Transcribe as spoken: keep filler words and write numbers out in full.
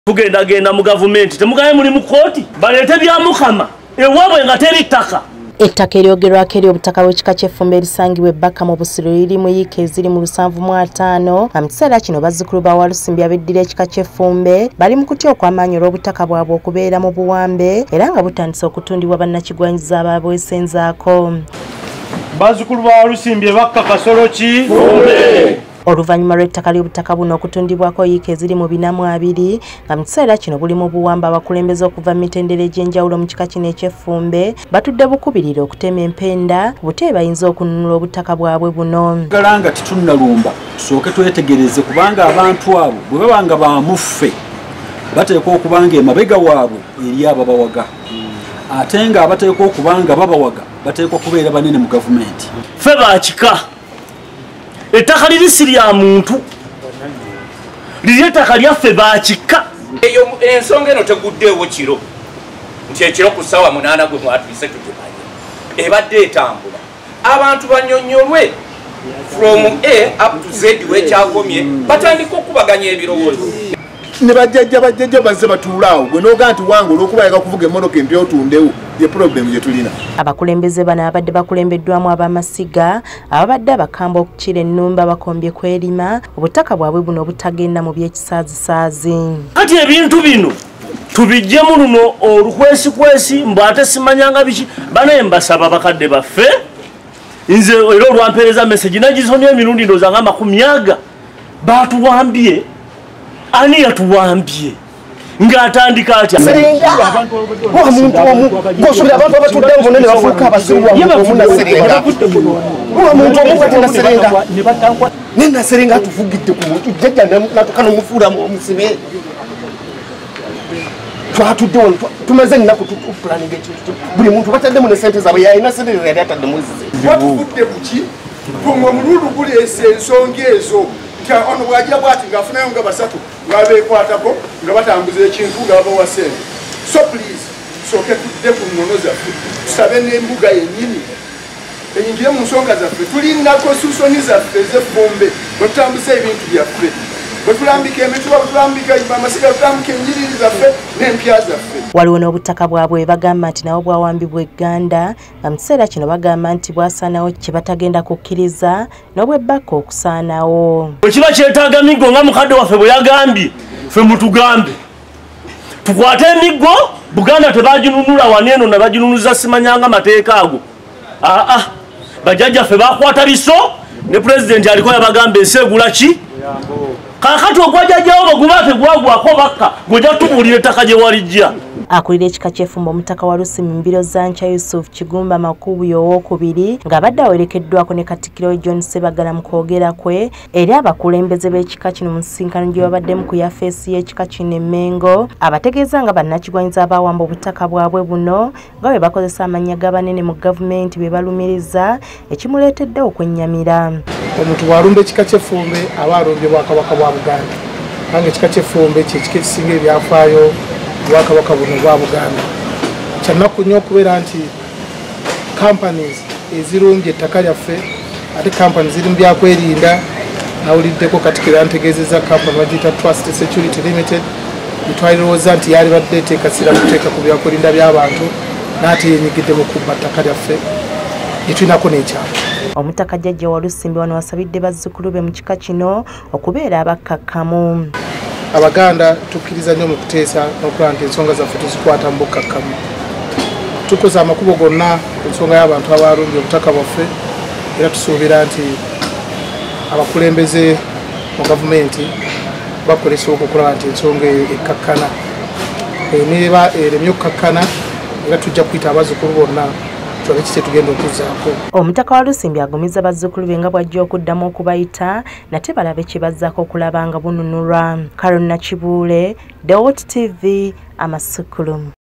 Tugenda genda mu government temugaye muri mu kooti balete bya mukama ewabwe nga teri ttaka. Ettaka eryogerwako eri obutaka bw'ekika ky'Effumbe erisangibwa ebbaka mu Busiro liri mu yiika eziri mu lusanvu mu ataano. Mu kiseera kino bazzukulu ba Walusimbi abeddira ekika ky'Effumbe bali mu kutya okw'amaanyi olw'obutaka bwabwe okubeera mu Buwambe era nga butandise okutundibwa bannakigwanyiza abaabwesenzaako. Bazzukulu ba Walusimbi bakka kasolo ki? Oluvannyuma lw'ettaka ly'obutaka buno okutundibwako yiika eziri mu bina mu abiri nga mu kiseera kino buli mu Buwambe abakulembeze okuva mu mitendera egy'enjawulo mu kika kino eky'Effumbe batudde bukubirira okutema empenda bute bayinza okununula obutaka bwabwe buno. Galanga titunnalumba tusooke twetegereze kubanga abantu abo bwe babanga bamuffe bateekwa okubanga emabega waabwe eri ababawaga ate nga abateekwa okubanga babawaga bateekwa kubeera banene mu gavumenti. Ffe bakika ettaka liri si lya muntu liri ettaka lyaffe bakika. Eyo ensonga eno teguddeewo kiro nti ekiro ku ssaawa munaana gwe mwatuyise tugimanyi ebadde etambula abantu banyonyolwe from A up to Z wekyakomye batandika okubaganya ebirowoozo ne bajjajja bajjajja bazze batuulaawo gwe n'ogaa nti wange olw'okubayega kuvuga emmotoka empya otundewo ye problem gye tulina. Abakulembeze bano abadde bakulembeddwamu ab'amasiga ababadde abakamba okukira ennumba bakombye kwerima obutaka bwabwe buno obutagenda mu by'ekisaazisaazi. Kati ebintu bino tubijjemu luno olukwesikwesi mbu ate simanyanga biki banaye mbasaba bakadde baffe nze era olwampeereza message nagisomye emirundi ndowooza nga amakumi aga baatuwambye. Ani yatuwambye ng'atandika atya wa muntu omu ng'osubira abantu abatuddewo bonna ne bafuuka abasiru wamu naserenga wa muntu omu kwate naserenga ne naserenga atuvugidde ku muntu jjajja natuka n'omufuulamu omusibe twatuddewo tumaze ennaku tupulaninga ekintu buli muntu bataddemu ne sente zaabwe yalina sente yali ataddemu zize Watuvudde ku ki tumwe omululu guleese ensonga ezo nti ono bw'ajja bw'ati ng'afunayo nga basatu ng'abeekwatako nga batambuza ekintu nga babawa sente. So please tusooke tudde ku nnono zaffe tusabe n'embuga yennyini eyingire mu nsonga zaffe tulina konstitusoni zaffe ez'Effumbe bwe tutambuza ebintu byaffe bwe tulambika emituba bwe tulambika amasiga bwe tulambika enjiriri zaffe n'empya zaffe. Waliwo n'obutaka bwabwe bagamba nti nabo bwawambibwa egganda nga mu kiseera kino bagamba nti bwasaanawo kye batagenda kukkiriza n'obwebbaka okusaanawo. bwe kiba kyetaaga miggo nga mukadde waffe bwe yagambye ffe mutugambe tukwate emiggo Buganda tebaginunula waneeno ne baginunuza simanyanga mateeka ago. Aa bajjajjaffe bakwata biso ne pulezidenti aliko yabagamba ensi egula ki kakati ogwajjajjawo baguba tegwagwako bakka gwojja tubuulira ettaka gye walijja. Akulira ekika ky'Effumbe omutaka wa Lusimbi Mbiro Zancha Yusuf Kigumba Makubuyo owookubiri ng'abadde awerekeddwako ne Katikkiro John Sebagala mu kwogera kwe eri abakulembeze b'ekika kino mu nsisinkano gye babaddemu ku yafeesi y'ekika kino e Mengo abategeeza nga bannakigwanyiza abaawamba obutaka bwabwe buno nga bwe bakozesa amannya g'abanene mu gavumenti be balumiriza ekimuleetedde okwennyamira. Omuntu bw'alumba ekika ky'Effumbe aba alumbye Bwakabaka bwa Buganda kubanga ekika ky'Effumbe kye kika ekisinga ebyafaayo Bwakabaka buno bwa Buganda. Kyannaku nnyo okubeera nti companies ezirumbye ettaka lyaffe ate companies ziri mu byakwerinda nawuliddeko Katikkiro yantegeezezza company bagiyita Trust Security Limited bitwalirowooza nti yali badde eteekasira kuteeka ku byakwerinda by'abantu n'ate yenyigidde mu kubba ttaka lyaffe lye tulinako n'ekyama. Omutaka jjajja wa Lusimbi wano wasabidde bazzukulu be mu kika kino okubeera abakkakkamu. Abaganda tukkiriza nnyo mu kuteesa n'okulaba nti ensonga zaffe tuzikwata mu bukkakkamu. Tukoze amakubo gonna ku nsonga y'abantu abalumbye obutaka bwaffe era tusuubira nti abakulembeze mu gavumenti bakolesa okulaba nti ensonga ekkakkana neeba eremye okukkakkana era tujja kuyita abazzukulu bonna tulabe kiki tugenda okuzzaako. Omutaka wa Lusimbi agumiza bazzukulu be nga bw'ajja okuddamu okubayita nate balabe kye bazzaako okulaba nga bununulwa. Carol Nakibuule, The Hot T V, Amasukulu.